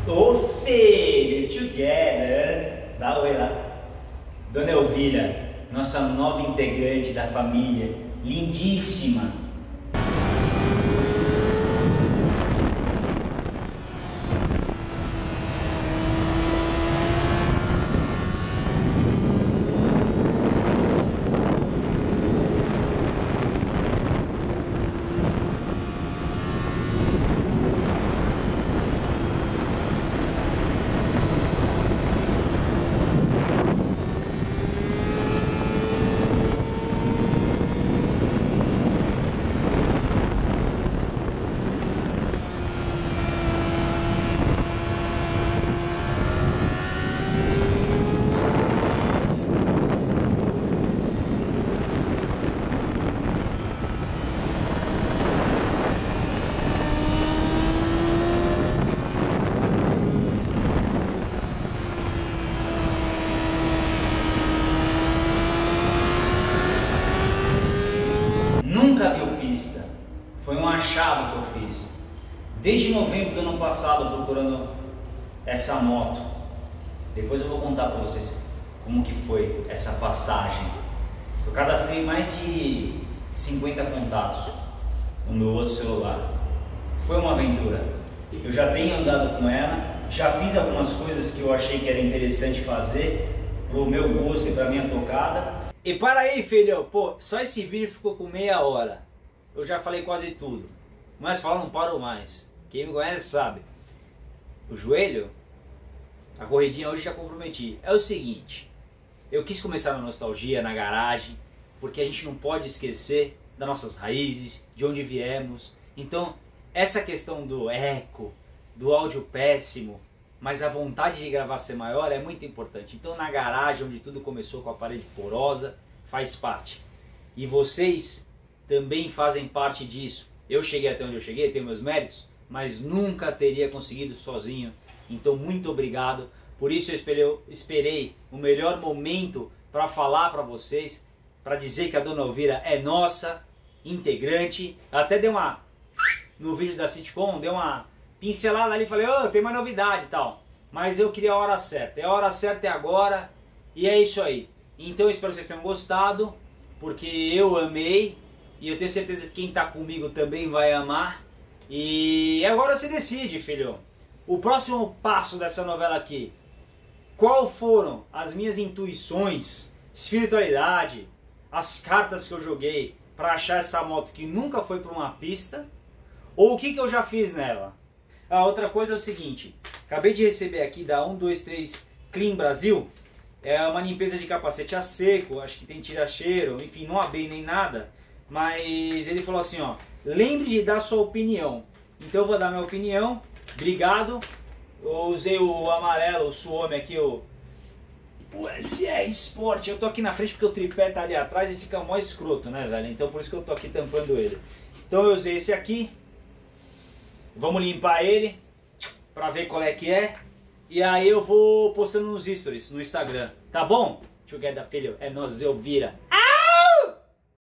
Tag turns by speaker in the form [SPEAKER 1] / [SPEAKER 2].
[SPEAKER 1] Ô filho, together. Dá oi lá. Dona Elvira, nossa nova integrante da família, lindíssima. Nunca viu pista. Foi um achado que eu fiz. Desde novembro do ano passado procurando essa moto. Depois eu vou contar para vocês como que foi essa passagem. Eu cadastrei mais de 50 contatos no meu outro celular. Foi uma aventura. Eu já tenho andado com ela, já fiz algumas coisas que eu achei que era interessante fazer pro meu gosto e pra minha tocada. E para aí, filho, pô, só esse vídeo ficou com meia hora. Eu já falei quase tudo, mas falar não paro mais. Quem me conhece sabe. O joelho, a corridinha hoje já comprometi. É o seguinte, eu quis começar na nostalgia, na garagem, porque a gente não pode esquecer das nossas raízes, de onde viemos. Então, essa questão do eco, do áudio péssimo, mas a vontade de gravar ser maior é muito importante. Então na garagem, onde tudo começou com a parede porosa, faz parte. E vocês também fazem parte disso. Eu cheguei até onde eu cheguei, tenho meus méritos, mas nunca teria conseguido sozinho. Então muito obrigado. Por isso eu esperei o melhor momento para falar para vocês, para dizer que a Dona Elvira é nossa integrante. Até deu uma... no vídeo da sitcom, deu uma pincelada ali, falei, oh, tem uma novidade e tal. Mas eu queria a hora certa. É a hora certa, é agora. E é isso aí. Então eu espero que vocês tenham gostado, porque eu amei. E eu tenho certeza que quem está comigo também vai amar. E agora você decide, filho. O próximo passo dessa novela aqui. Qual foram as minhas intuiões, espiritualidade, as cartas que eu joguei para achar essa moto que nunca foi para uma pista? Ou o que eu já fiz nela? A outra coisa é o seguinte, acabei de receber aqui da 123 Clean Brasil, é uma limpeza de capacete a seco, acho que tem tira-cheiro, enfim, não abei nem nada, mas ele falou assim, ó, lembre de dar sua opinião. Então eu vou dar minha opinião, obrigado. Eu usei o amarelo, o Suomi aqui, o SR Sport. Eu tô aqui na frente porque o tripé tá ali atrás e fica mó escroto, né, velho? Então por isso que eu tô aqui tampando ele. Então eu usei esse aqui. Vamos limpar ele pra ver qual é que é. E aí eu vou postando nos stories no Instagram. Tá bom? Together, filho. É nós, Elvira.